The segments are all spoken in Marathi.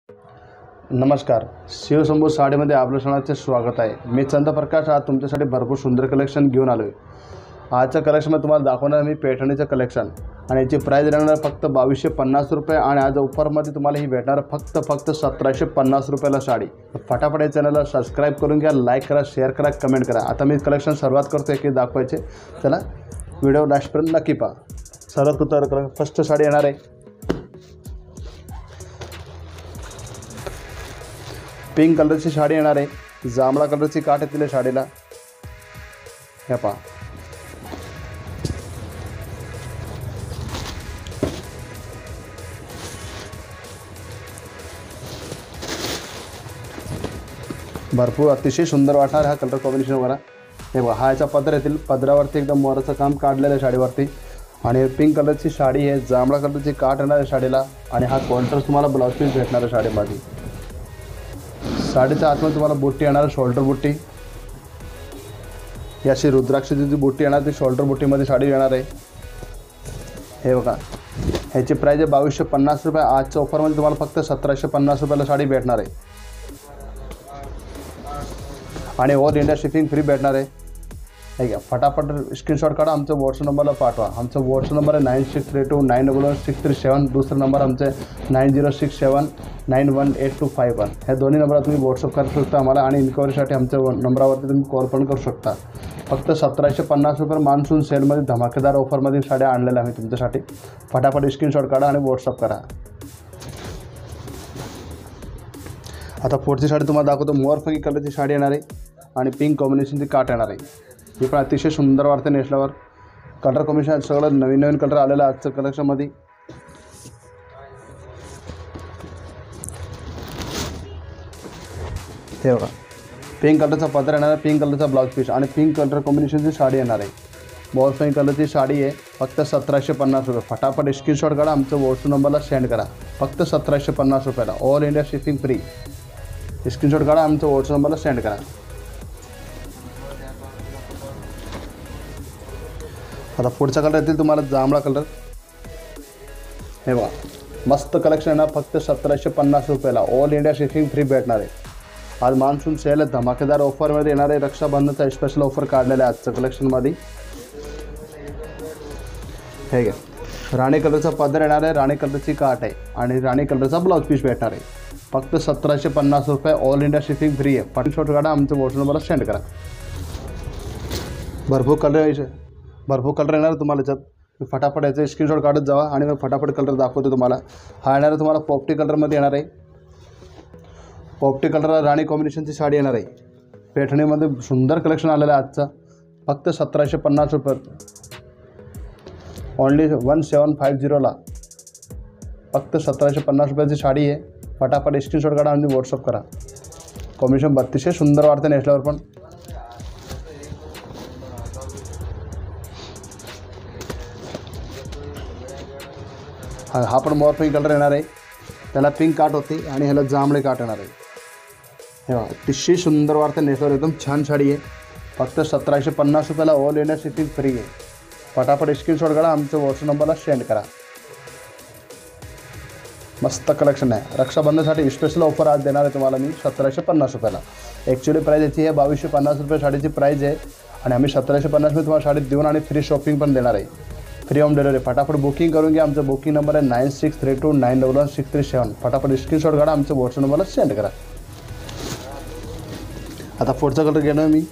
नमस्कार, शिवशंभू साडीमध्ये आपलं सणाचे स्वागत आहे। मी चंद्रप्रकाश आज तुमच्यासाठी भरपूर सुंदर कलेक्शन घेऊन आलो आहे। आजच्या कलेक्शनमध्ये तुम्हाला दाखवणार मी पैठणीचं कलेक्शन आणि याची प्राइस राहणार फक्त 2250 रुपये आणि आज ऑफरमध्ये तुम्हाला ही भेटणार फक्त 1750 रुपयाला साडी। फटाफट या चॅनलला सबस्क्राइब करून घ्या, लाईक करा, शेअर करा, कमेंट करा। आता मी कलेक्शन सुरुवात करतोय की दाखवायचे, चला व्हिडिओ लास्टपर्यंत नक्की पहा। सर्वात फर्स्ट साडी येणार आहे पिंक कलरची साडी येणार आहे, जांभळा कलरची काठ येतील साडीला। हे पहा, भरपूर अतिशय सुंदर वाटणार हा कलर कॉम्बिनेशन वगैरे। हे बघा, हा याचा पदर येतील, पदरावरती एकदम मोराचं काम काढलेलं आहे साडीवरती आणि पिंक कलरची साडी आहे, जांभळा कलरची काठ येणार आहे साडीला आणि हा कॉन्ट्रास्ट तुम्हाला ब्लाउज पीस भेटणार आहे साडीमध्ये। साडीच्या आतमध्ये तुम्हाला बुट्टी येणार, शोल्डर बुट्टी, ही अशी रुद्राक्षाची जी बुट्टी येणार ती शोल्डर बुट्टीमध्ये साडी येणार आहे। हे बघा, ह्याची प्राइस आहे 2250 रुपये। आजच्या ऑफरमध्ये तुम्हाला फक्त 1750 रुपयाला साडी भेटणार आहे आणि ऑल इंडिया शिपिंग फ्री भेटणार आहे। ठीक आहे, फटाफट स्क्रीनशॉट काढा, आमच्या व्हॉट्सअप नंबरला पाठवा। आमचा व्हॉट्सअप नंबर आहे 9632911637, दुसरा नंबर आमचे 9067918251। ह्या दोन्ही नंबरात तुम्ही व्हॉट्सअप करू शकता आम्हाला आणि इन्क्वायरीसाठी आमच्या नंबरावरती तुम्ही कॉल पण करू शकता। फक्त 1750 रुपये मान्सून सेलमध्ये धमाकेदार ऑफरमध्ये साड्या आणलेल्या आम्ही तुमच्यासाठी। फटाफट स्क्रीनशॉट काढा आणि व्हॉट्सअप करा। आता पुढची साडी तुम्हाला दाखवतो, मोरफंगी कलरची साडी येणार आहे आणि पिंक कॉम्बिनेशनची काठ येणार आहे। ही पण अतिशय सुंदर वाटते नेसल्यावर। कलर कॉम्बिनेशन सगळं नवीन कलर आलेलं आहे आजच्या कलेक्शनमध्ये। हे बघा, पिंक कलरचा पदर येणार आहे, पिंक कलरचा ब्लाउज पीस आणि पिंक कलर कॉम्बिनेशनची साडी येणार आहे। मोरफंगी कलरची साडी आहे, फक्त 1750 रुपये। फटाफट स्क्रीनशॉट काढा, आमच्या व्हॉट्सअप नंबरला सेंड करा, फक्त 1750 रुपयाला all India shipping free. Screenshot काढा, आमच्या व्हॉट्सअप नंबरला सेंड करा। आता पुढचा कलर येतील तुम्हाला जांभळा कलर। हे बघा, मस्त कलेक्शन आहे ना, फक्त 1750 रुपयाला ऑल इंडिया शिपिंग फ्री भेटणार आहे। आज मान्सून सेल धमाकेदार ऑफरमध्ये येणार आहे, रक्षाबंधनचा स्पेशल ऑफर काढलेला आहे आजच्या कलेक्शनमध्ये। हे घ्या, राणी कलरचा पदर येणार आहे, राणी कलरची काठ आहे आणि राणी कलरचा ब्लाउज पीस भेटणार आहे। फक्त 1750 रुपये ऑल इंडिया शिपिंग फ्री आहे। स्क्रीनशॉट काढा, आमच्या व्हॉट्सअप नंबरला सेंड करा। भरपूर कलर येणार तुम्हाला याच्यात। फटाफट याचे स्क्रीनशॉट काढत जावा आणि मग फटाफट कलर दाखवतो तुम्हाला। हा येणार आहे तुम्हाला पोपटी कलरमध्ये येणार आहे। पोपटी कलर राणी कॉम्बिनेशनची साडी येणार आहे। पैठणीमध्ये सुंदर कलेक्शन आलेलं आहे आजचा, फक्त 1750 रुपये ओनली 1750ला फक्त 1750 रुपयाची साडी आहे। फटाफट स्क्रीनशॉट काढा आणि व्हॉट्सअप करा। कॉम्बिनेशन अतिशय सुंदर वाटते नेसल्यावर पण। हा पण मोरफंगी कलर येणार आहे, त्याला पिंक काठ होते आणि ह्याला जांभळे काठ येणार आहे। हे बघा, अतिशय सुंदर वाटते नेसल्यावर, एकदम छान साडी आहे। फक्त 1750 रुपयाला ऑल इंडिया शिपिंग फ्री आहे। फटाफट स्क्रीनशॉट काढा, आमच्या व्हॉट्सअप नंबरला सेंड करा। मस्त कलेक्शन आहे, रक्षाबंधनसाठी स्पेशल ऑफर आज देणार आहे तुम्हाला मी 1750 रुपयाला। ॲक्च्युली प्राईज याची आहे 2250 रुपये साडीची प्राईज आहे आणि आम्ही 1750 तुम्हाला साडी देऊन आणि फ्री शॉपिंग पण देणार आहे, फ्री होम डिलिव्हरी। फटाफट बुकिंग करून घ्या, आमचा बुकिंग नंबर आहे 9632911637। फटाफट स्क्रीनशॉट काढा, आमच्या व्हॉट्सअप नंबरला सेंड करा। आता पुढचा कलर घेणार मी,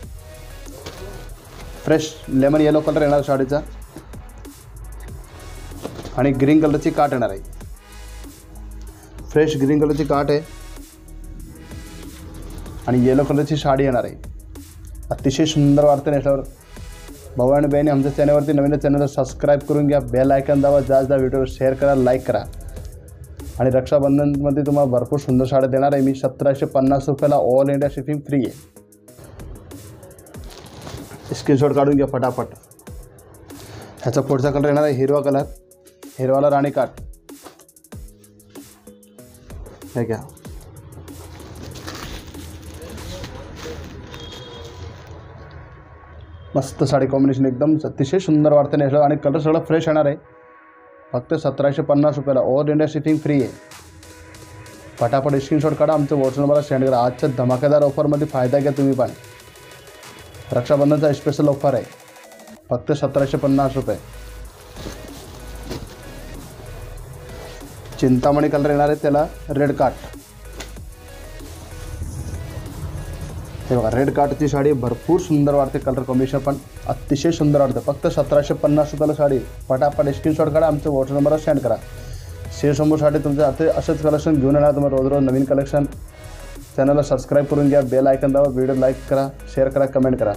फ्रेश लेमन येलो कलर येणार साडीचा आणि ग्रीन कलरची काठ येणार आहे। फ्रेश ग्रीन कलरची काठ आहे आणि येलो कलरची साडी येणार आहे। अतिशय सुंदर वाटते नेसल्यावर। भाऊ आणि बहिणी, आमच्या चॅनलवरती नवीन चॅनलला सबस्क्राईब करून घ्या, बेल आयकॉन दाबा, जास्त व्हिडिओ शेअर करा, लाईक करा आणि रक्षाबंधनमध्ये तुम्हाला भरपूर सुंदर साड्या देणार आहे मी। 1750 रुपयाला ऑल इंडिया शिपिंग फ्री आहे। स्क्रीनशॉट काढून घ्या फटाफट। ह्याचा पुढचा कलर येणार आहे हिरवा कलर, हिरवाला राणी काठ। हे घ्या, मस्त साडी कॉम्बिनेशन एकदम अतिशय सुंदर वाटते नेसल्यावर आणि कलर सगळं फ्रेश येणार आहे। फक्त 1750 रुपयाला ऑल इंडिया शिपिंग फ्री आहे। फटाफट स्क्रीनशॉट काढा, आमच्या व्हॉट्सअप नंबरला सेंड करा. आजच्या धमाकेदार ऑफरमध्ये फायदा घ्या तुम्ही पण. रक्षाबंधनचा स्पेशल ऑफर आहे, फक्त 1750 रुपये. चिंतामणी कलर येणार आहे, त्याला रेड काट. हे बघा, रेड काटची साडी भरपूर सुंदर वाटते. कलर कॉम्बिनेशन पण अतिशय सुंदर वाटतं. फक्त 1750 रुपयाला साडी. फटाफट स्क्रीनशॉट काढा, आमच्या व्हॉट्सअप नंबरला सेंड करा. शेरशंभूसाठी तुमच्या आता असंच कलेक्शन घेऊन येणार तुम्हाला रोज रोज नवीन कलेक्शन. चॅनलला सबस्क्राईब करून घ्या, बेल आयकन दाबा, व्हिडिओ लाईक करा, शेअर करा, कमेंट करा.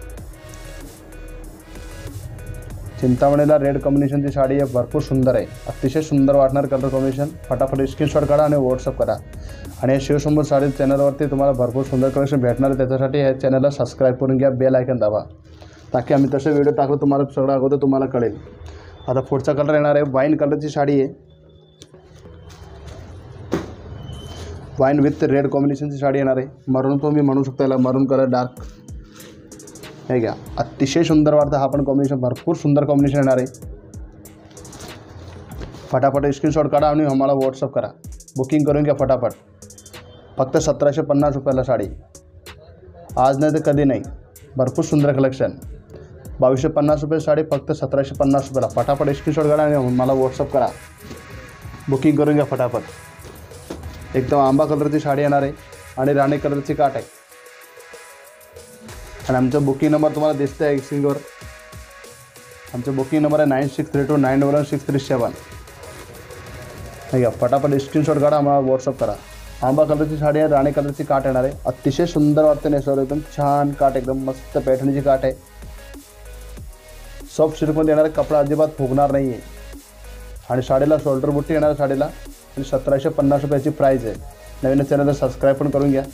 चिंतामणीला रेड कॉम्बिनेशनची साडी आहे, भरपूर सुंदर आहे, अतिशय सुंदर वाटणार कलर कॉम्बिनेशन. फटाफट स्क्रीनशॉट काढा आणि व्हॉट्सअप करा. आणि शिवशंभू साडी चॅनलवरती तुम्हाला भरपूर सुंदर कलेक्शन भेटणार आहे. त्याच्यासाठी ह्या चॅनलला सबस्क्राईब करून घ्या, बेल आयकन दाबा, ताकी आम्ही तसे व्हिडिओ टाकलो तुम्हाला सगळं अगोदर तुम्हाला कळेल. आता पुढचा कलर येणार आहे, वाईन कलरची साडी आहे. वाईन विथ रेड कॉम्बिनेशनची साडी येणार आहे. मरून तुम्ही म्हणू शकता याला, मरून कलर डार्क. हे घ्या, अतिशय सुंदर वाटतं. हा पण कॉम्बिनेशन भरपूर सुंदर कॉम्बिनेशन येणार आहे. फटाफट स्क्रीनशॉट काढा आणि आम्हाला व्हॉट्सअप करा. बुकिंग करून घ्या फटाफट. फक्त 1750 रुपयाला साडी. आज नाही तर कधी नाही, भरपूर सुंदर कलेक्शन. 2250 रुपये साडी, फक्त 1750 रुपयाला. फटाफट स्क्रीनशॉट काढा आणि मला व्हॉट्सअप करा. बुकिंग करून घ्या फटाफट. एकदम आंबा कलरची साडी येणार आहे आणि राणी कलरची काट आहे. आणि आमचा बुकिंग नंबर तुम्हाला दिसतं आहे स्क्रीनवर. आमचा बुकिंग नंबर आहे 9632911637. नाही का, फटाफट स्क्रीनशॉट काढा, आम्हाला व्हॉट्सअप करा. आंबा कलरची साडी आहे, राणी कलरची काट येणार आहे. अतिशय सुंदर वाटते नेसल्यावर. एकदम छान काट, एकदम मस्त पॅटर्नची काट आहे. सॉफ्ट सिल्कमध्ये येणार आहे, कपडा अजिबात फुगणार नाही आहे. आणि साडीला शोल्डर बुट्टी येणार साडीला. आणि 1750 रुपयाची प्राईज आहे. नवीन चॅनलला सबस्क्राईब पण करून घ्या.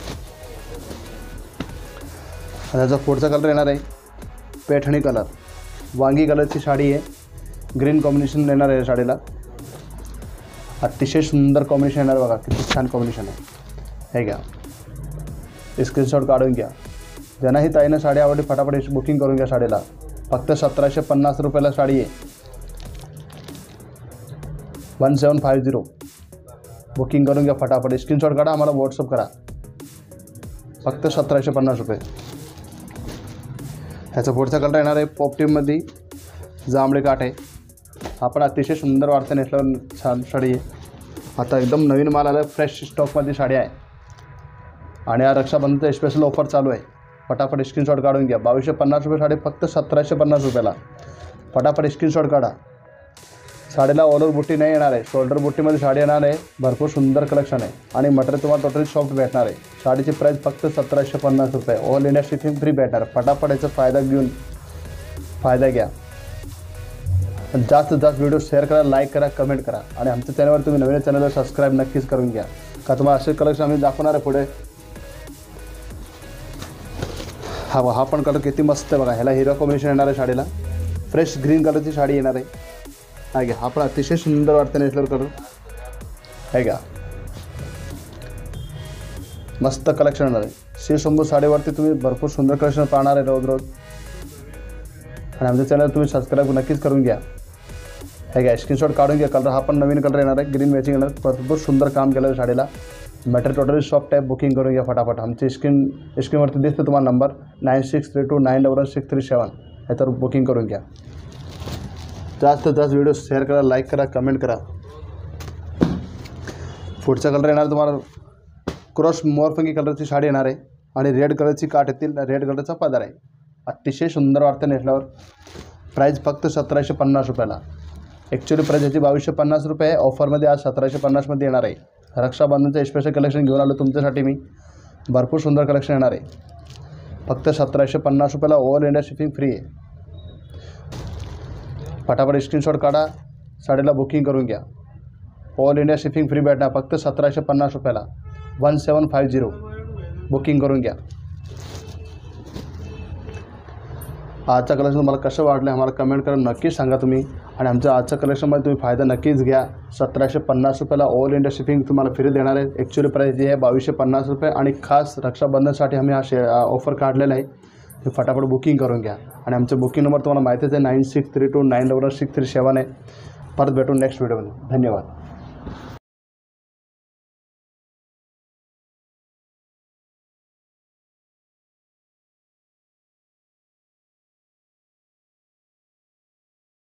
त्याचा पुढचा कलर येणार आहे पैठणी कलर. वांगी कलरची साडी आहे, ग्रीन कॉम्बिनेशन येणार आहे साडीला. अतिशय सुंदर कॉम्बिनेशन येणार, बघा किती छान कॉम्बिनेशन आहे. हे घ्या, स्क्रीनशॉट काढून घ्या. ज्यांनाही ताईनं साडी आवडली फटाफट बुकिंग करून घ्या साडीला. फक्त 1750 रुपयाला साडी आहे. 1750. बुकिंग करून घ्या फटाफट. स्क्रीनशॉट काढा, आम्हाला व्हॉट्सअप करा. फक्त 1750 रुपये. ह्याचा पुढचा कलर येणार आहे पॉपटीमध्ये जांभळे काठ आहे. हा पण अतिशय सुंदर वाटतं नेसल्यावर, छान साडी आहे. आता एकदम नवीन माल आला, फ्रेश स्टॉकमध्ये साडी आहे. आणि हा रक्षाबंधनचा स्पेशल ऑफर चालू आहे. फटाफट स्क्रीनशॉट काढून घ्या. 2250 रुपये साडी, फक्त 1750 रुपयाला. फटाफट स्क्रीनशॉट काढा. साडीला ऑल ओव्हर बुट्टी नाही येणार आहे, शोल्डर बुट्टीमध्ये साडी येणार आहे. भरपूर सुंदर कलेक्शन आहे आणि मटेरियल तुम्हाला टोटली सॉफ्ट भेटणार आहे. साडीची प्राईस फक्त 1750 रुपये. ऑल इंडिया शिपिंग फ्री भेटणार. फटाफट याचा फायदा घ्या. जास्तीत जास्त व्हिडिओ शेअर करा, लाईक करा, कमेंट करा. आणि आमच्या चॅनलवर तुम्ही नवीन चॅनलला सबस्क्राईब नक्कीच करून घ्या, का तुम्हाला असे कलेक्शन आम्ही दाखवणार आहे पुढे. हा पण कलर किती मस्त आहे बघा. ह्याला हिरो कॉम्बिनेशन येणार आहे साडीला. फ्रेश ग्रीन कलरची साडी येणार आहे. आहे घ्या, हा पण अतिशय सुंदर वाटतं नेसल्यावर कलर. आहे घ्या, मस्त कलेक्शन येणार आहे. शिवशंभू साडीवरती तुम्ही भरपूर सुंदर कलेक्शन पाहणार आहे रोज रोज. आणि आमच्या चॅनल तुम्ही सबस्क्राईब नक्कीच करून घ्या. हे घ्या, स्क्रीनशॉट काढून घ्या. कलर हा पण नवीन कलर येणार आहे, ग्रीन मॅचिंग येणार. भरपूर सुंदर काम केलं आहे साडीला. मटेरियल टोटली सॉफ्ट आहे. बुकिंग करून घ्या फटाफट. आमची स्क्रीनवरती दिसतं तुम्हाला नंबर 9632911637. याच्यावर बुकिंग करून घ्या. जास्तीत जास्त व्हिडिओ शेअर करा, लाईक करा, कमेंट करा. पुढचा कलर येणार तुम्हाला क्रॉस मोरफंगी कलरची साडी येणार आहे आणि रेड कलरची काठ येतील. रेड कलरचा पदर आहे. अतिशय सुंदर वाटतं नेसल्यावर. प्राईस फक्त 1750 रुपयाला. ॲक्च्युली प्राईस याची 2250 रुपये आहे. ऑफरमध्ये आज 1750मध्ये येणार आहे. रक्षाबंधनचं स्पेशल कलेक्शन घेऊन आलो तुमच्यासाठी मी. भरपूर सुंदर कलेक्शन येणार आहे. फक्त 1750 रुपयाला. ऑल इंडिया शिपिंग फ्री आहे. फटाफट स्क्रीनशॉट काढा, साडीला बुकिंग करून घ्या. ऑल इंडिया शिपिंग फ्री भेटणार. फक्त 1750 रुपयाला. 1750. बुकिंग करून घ्या. आजचं कलेक्शन तुम्हाला कसं वाटलं आम्हाला कमेंट करून नक्कीच सांगा तुम्ही. आणि आमच्या आजच्या कलेक्शनमध्ये तुम्ही फायदा नक्कीच घ्या. 1750 रुपयाला ऑल इंडिया शिपिंग तुम्हाला फ्री देणार आहे. ॲक्च्युली प्राईस जी आहे 2250 रुपये. आणि खास रक्षाबंधनसाठी आम्ही हा ऑफर काढलेला आहे. फटाफट बुकिंग करून घ्या. आणि आमचं बुकिंग नंबर तुम्हाला माहितीच आहे 9632911637 आहे. परत भेटू नेक्स्ट व्हिडिओमध्ये. धन्यवाद.